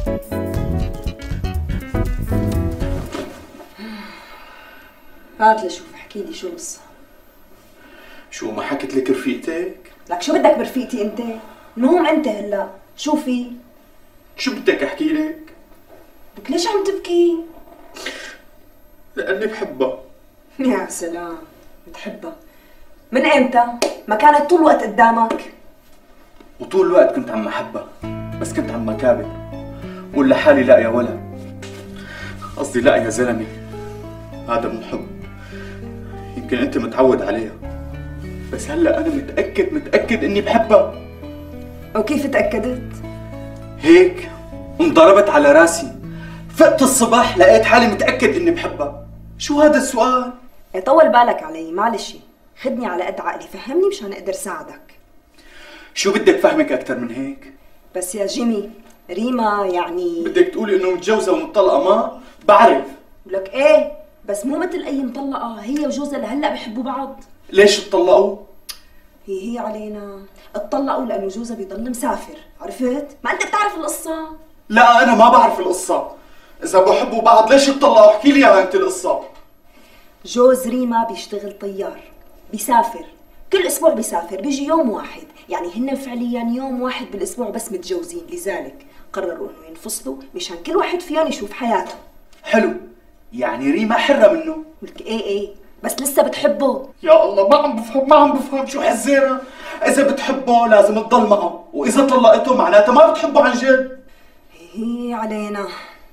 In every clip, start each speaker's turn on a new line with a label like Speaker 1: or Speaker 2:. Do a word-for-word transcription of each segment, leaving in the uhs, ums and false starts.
Speaker 1: هات لشوف، احكي لي شو القصة.
Speaker 2: شو ما حكت لك رفيقتك؟
Speaker 1: لك شو بدك برفيقتي انت؟ نوم انت هلا، شو في؟
Speaker 2: شو بدك احكي لك؟
Speaker 1: لك ليش عم تبكي؟
Speaker 2: لأني بحبها.
Speaker 1: يا سلام، بتحبها من امتى؟ ما كانت طول الوقت قدامك؟
Speaker 2: وطول الوقت كنت عم احبها، بس كنت عم اكابر وقول لحالي لا يا ولد، قصدي لا يا زلمه، هذا مو حب. يمكن انت متعود عليها، بس هلا انا متاكد متاكد اني بحبها.
Speaker 1: وكيف تاكدت؟
Speaker 2: هيك انضربت على راسي، فقت الصبح لقيت حالي متاكد اني بحبها. شو هذا السؤال؟
Speaker 1: ايه طول بالك علي، معلش خدني على قد عقلي، فهمني مشان اقدر ساعدك.
Speaker 2: شو بدك فهمك اكثر من هيك؟
Speaker 1: بس يا جيمي، ريما يعني
Speaker 2: بدك تقولي انه متجوزه ومطلقه؟ ما بعرف.
Speaker 1: لك ايه، بس مو مثل اي مطلقه، هي وجوزها لهلا بيحبوا بعض.
Speaker 2: ليش اتطلقوا؟
Speaker 1: هي هي علينا، اتطلقوا لانه جوزها بيضل مسافر، عرفت؟ ما انت بتعرف القصه؟
Speaker 2: لا انا ما بعرف القصه. اذا بحبوا بعض ليش اتطلقوا؟ احكي لي اياها انت القصه.
Speaker 1: جوز ريما بيشتغل طيار، بيسافر كل اسبوع، بيسافر بيجي يوم واحد، يعني هن فعليا يوم واحد بالاسبوع بس متجوزين، لذلك قرروا انه ينفصلوا مشان كل واحد فيهم يشوف حياته.
Speaker 2: حلو، يعني ريما حرة منه؟
Speaker 1: قلت ايه ايه، بس لسه بتحبه.
Speaker 2: يا الله ما عم بفهم، ما عم بفهم شو حزيرة. اذا بتحبه لازم تضل معه، واذا طلقته معناتها ما بتحبه عن جد.
Speaker 1: هي علينا.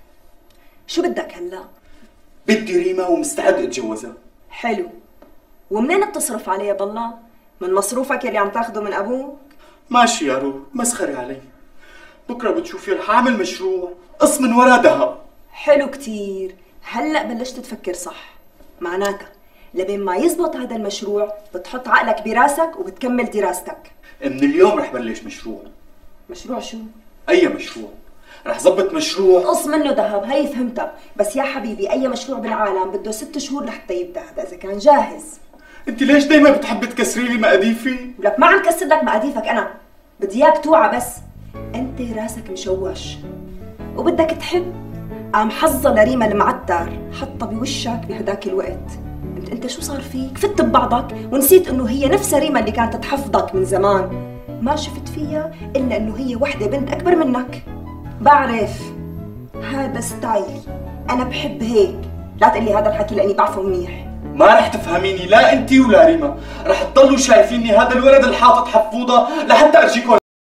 Speaker 1: شو بدك هلا؟
Speaker 2: بدي ريما ومستعد اتجوزها.
Speaker 1: حلو، ومنين بتصرف عليها بالله؟ من مصروفك اللي عم تاخده من ابوك؟
Speaker 2: ماشي يا روح، مسخري علي. بكره بتشوفي رح اعمل مشروع قص من ورا ذهب.
Speaker 1: حلو كتير، هلا بلشت تفكر صح. معناتها لبين ما يزبط هذا المشروع بتحط عقلك براسك وبتكمل دراستك.
Speaker 2: من اليوم رح بلش مشروع.
Speaker 1: مشروع شو؟
Speaker 2: اي مشروع؟ رح زبط مشروع
Speaker 1: قص منه ذهب، هي فهمتها، بس يا حبيبي اي مشروع بالعالم بده ست شهور لحتى يبدا، هذا اذا كان جاهز.
Speaker 2: انت ليش دايما بتحبي تكسري لي مقاديفي؟
Speaker 1: لك ما عم كسر لك مقاديفك انا، بدي اياك توعى، بس انت راسك مشوش وبدك تحب. قام حظها لريما المعتر حطها بوشك بهداك الوقت. انت انت شو صار فيك؟ فت ببعضك ونسيت انه هي نفسها ريما اللي كانت تحفظك من زمان. ما شفت فيها الا انه هي وحده بنت اكبر منك. بعرف هذا ستايل، انا بحب هيك. لا تقلي هذا الحكي لاني بعرفه منيح.
Speaker 2: ما رح تفهميني، لا انتي ولا ريما، رح تضلوا شايفيني هذا الولد الحاطط حفوضه لحتى ارجيكم